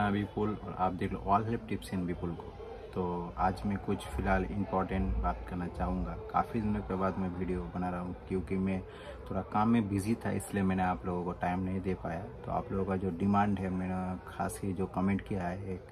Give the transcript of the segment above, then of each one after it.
नाम है विपुल और आप देख लो all help tips in Vipul को। तो आज मैं कुछ फ़िलहाल इम्पोर्टेंट बात करना चाहूँगा। काफ़ी दिनों के बाद मैं वीडियो बना रहा हूँ क्योंकि मैं थोड़ा काम में बिज़ी था, इसलिए मैंने आप लोगों को टाइम नहीं दे पाया। तो आप लोगों का जो डिमांड है, मैंने खास ही जो कमेंट किया है, एक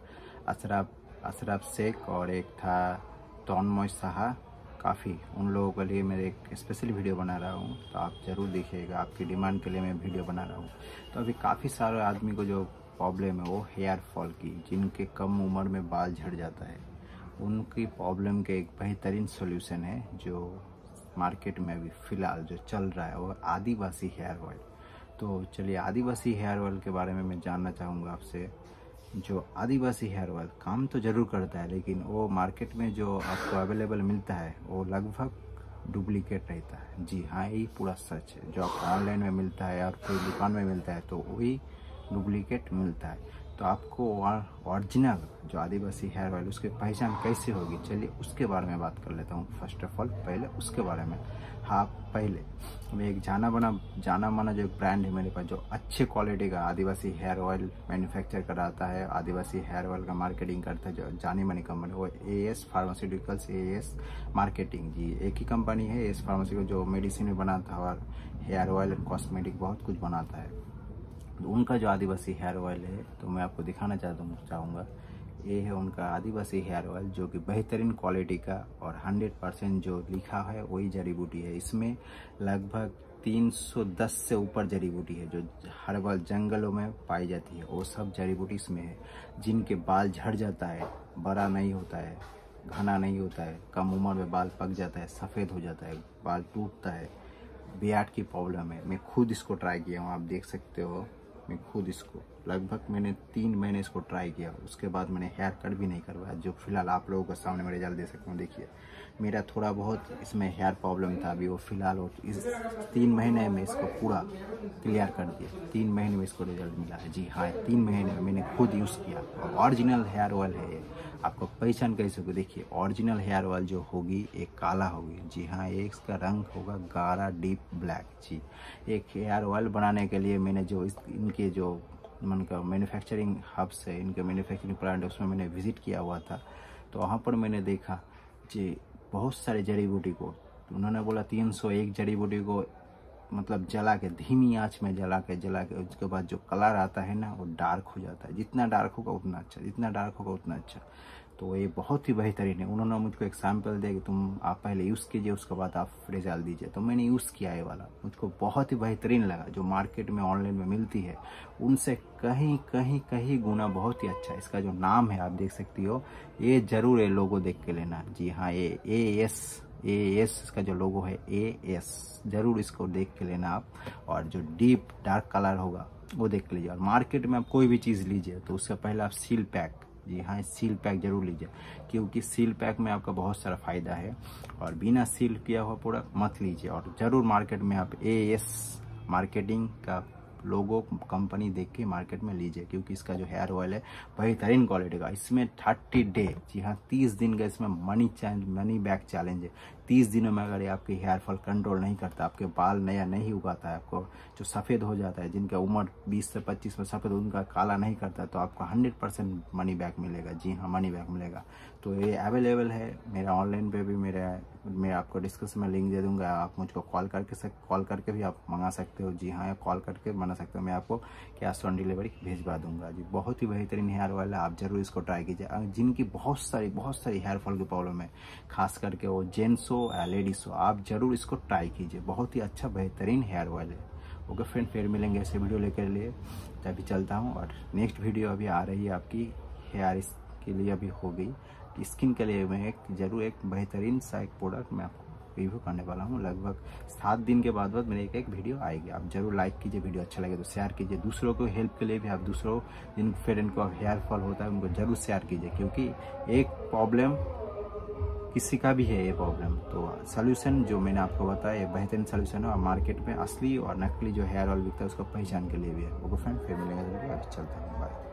अशरफ शेख और एक था तन्मय साहा, काफ़ी उन लोगों के लिए मैं एक स्पेशल वीडियो बना रहा हूँ। तो आप ज़रूर देखिएगा, आपकी डिमांड के लिए मैं वीडियो बना रहा हूँ। तो अभी काफ़ी सारे आदमी को जो प्रॉब्लम है वो हेयर फॉल की, जिनके कम उम्र में बाल झड़ जाता है, उनकी प्रॉब्लम के एक बेहतरीन सॉल्यूशन है जो मार्केट में अभी फ़िलहाल जो चल रहा है, वो आदिवासी हेयर ऑयल। तो चलिए आदिवासी हेयर ऑयल के बारे में मैं जानना चाहूँगा आपसे। जो आदिवासी हेयर ऑयल काम तो ज़रूर करता है, लेकिन वो मार्केट में जो आपको अवेलेबल मिलता है वो लगभग डुप्लीकेट रहता है। जी हाँ, यही पूरा सच है। जो आपको ऑनलाइन में मिलता है और कोई दुकान में मिलता है तो वही डुप्लीकेट मिलता है। तो आपको ओरिजिनल जो आदिवासी हेयर ऑयल, उसकी पहचान कैसे होगी, चलिए उसके बारे में बात कर लेता हूँ। फर्स्ट ऑफ ऑल पहले उसके बारे में, हाँ पहले मैं एक जाना माना जो एक ब्रांड है मेरे पास, जो अच्छे क्वालिटी का आदिवासी हेयर ऑयल मैन्युफैक्चर कराता है, आदिवासी हेयर ऑयल का मार्केटिंग करता है, जो जानी मानी कंपनी, वो एएस फार्मास्यूटिकल्स, एएस मार्केटिंग। जी एक ही कंपनी है एएस फार्मास्यूटिकल, जो मेडिसिन भी बनाता है और हेयर ऑयल कॉस्मेटिक बहुत कुछ बनाता है। तो उनका जो आदिवासी हेयर ऑयल है, तो मैं आपको दिखाना चाहूँगा। ये है उनका आदिवासी हेयर ऑयल, जो कि बेहतरीन क्वालिटी का और 100% जो लिखा है वही जड़ी बूटी है। इसमें लगभग 310 से ऊपर जड़ी बूटी है, जो हर्बल जंगलों में पाई जाती है, वो सब जड़ी बूटी इसमें है। जिनके बाल झड़ जाता है, बड़ा नहीं होता है, घना नहीं होता है, कम उम्र में बाल पक जाता है, सफ़ेद हो जाता है, बाल टूटता है, बियाड की प्रॉब्लम है। मैं खुद इसको ट्राई किया हूँ, आप देख सकते हो। मैं खुद इसको लगभग मैंने 3 महीने इसको ट्राई किया, उसके बाद मैंने हेयर कट भी नहीं करवाया। जो फिलहाल आप लोगों के सामने मैं रिजल्ट दे सकता हूँ। देखिए मेरा थोड़ा बहुत इसमें हेयर प्रॉब्लम था, अभी वो फिलहाल वो इस 3 महीने में इसको पूरा क्लियर कर दिया। 3 महीने में इसको रिजल्ट मिला है। जी हाँ, 3 महीने में मैंने खुद यूज़ किया और ओरिजिनल हेयर ऑयल है ये। आपको पहचान कैसे होगी, देखिए ओरिजिनल हेयर ऑयल जो होगी एक काला होगी। जी हाँ, एक इसका रंग होगा गाढ़ा डीप ब्लैक। जी एक हेयर ऑयल बनाने के लिए मैंने जो इनके जो उनका मैन्युफैक्चरिंग हब्स है, इनके मैन्युफैक्चरिंग प्लांट है, उसमें मैंने विज़िट किया हुआ था। तो वहाँ पर मैंने देखा जी बहुत सारे जड़ी बूटी को, तो उन्होंने बोला 301 जड़ी बूटी को मतलब जला के, धीमी आंच में जला के उसके बाद जो कलर आता है ना, वो डार्क हो जाता है। जितना डार्क होगा उतना अच्छा, जितना डार्क होगा उतना अच्छा। तो ये बहुत ही बेहतरीन है। उन्होंने मुझको एक सैम्पल दिया कि आप पहले यूज़ कीजिए, उसके बाद आप रिजल्ट दीजिए। तो मैंने यूज़ किया ये वाला, मुझको बहुत ही बेहतरीन लगा। जो मार्केट में ऑनलाइन में मिलती है उनसे कहीं गुना बहुत ही अच्छा है। इसका जो नाम है आप देख सकती हो, ये जरूर ये लोगो देख के लेना। जी हाँ, ये एएस इसका जो लोगो है, एएस, जरूर इसको देख के लेना आप। और जो डीप डार्क कलर होगा वो देख के लीजिए। और मार्केट में आप कोई भी चीज़ लीजिए तो उससे पहले आप सील पैक, जी हाँ सील पैक जरूर लीजिए, क्योंकि सील पैक में आपका बहुत सारा फ़ायदा है। और बिना सील किया हुआ प्रोडक्ट मत लीजिए। और ज़रूर मार्केट में आप एएस मार्केटिंग का लोगो कंपनी देख के मार्केट में लीजिए, क्योंकि इसका जो हेयर ऑयल है बेहतरीन क्वालिटी का। इसमें 30 डे, जी हाँ 30 दिन का इसमें मनी बैक चैलेंज है। 30 दिनों में अगर ये आपकी हेयर फॉल कंट्रोल नहीं करता, आपके बाल नया नहीं उगाता है, आपको जो सफ़ेद हो जाता है, जिनका उम्र 20 से 25 में सफ़ेद, उनका काला नहीं करता, तो आपको 100% मनी बैक मिलेगा। जी हाँ, मनी बैक मिलेगा। तो ये अवेलेबल है मेरा ऑनलाइन पे भी, मैं आपको डिस्क्रिप्शन में लिंक दे दूंगा। आप मुझको कॉल करके भी आप मंगा सकते हो। जी हाँ, कॉल करके मंगा सकते हो। मैं आपको कैश ऑन डिलीवरी भेजवा दूंगा। जी बहुत ही बेहतरीन हेयर ऑयल है, आप जरूर इसको ट्राई कीजिए। जिनकी बहुत सारी हेयर फॉल की प्रॉब्लम है, खास करके वो जेंट्स हो या लेडीज हो, आप जरूर इसको ट्राई कीजिए। बहुत ही अच्छा बेहतरीन हेयर ऑयल है। ओके फ्रेंड, फिर मिलेंगे ऐसे वीडियो लेकर लिए। तभी चलता हूँ। और नेक्स्ट वीडियो अभी आ रही है आपकी हेयर के लिए, अभी हो गई स्किन के लिए। मैं जरूर एक बेहतरीन सा एक प्रोडक्ट मैं आपको रिव्यू करने वाला हूँ। लगभग 7 दिन के बाद मेरे एक वीडियो आएगी। आप जरूर लाइक कीजिए, वीडियो अच्छा लगे तो शेयर कीजिए। दूसरों को हेल्प के लिए भी आप दूसरों जिन फ्रेंड को हेयर फॉल होता है उनको जरूर शेयर कीजिए, क्योंकि एक प्रॉब्लम किसी का भी है ये प्रॉब्लम। तो सोल्यूशन जो मैंने आपको बताया ये बेहतरीन सोल्यूशन है। और मार्केट में असली और नकली जो हेयर ऑयल बिकता है उसको पहचान के लिए भी है। वो फ्रेंड फिर मिलेंगे, चलता है, बाय।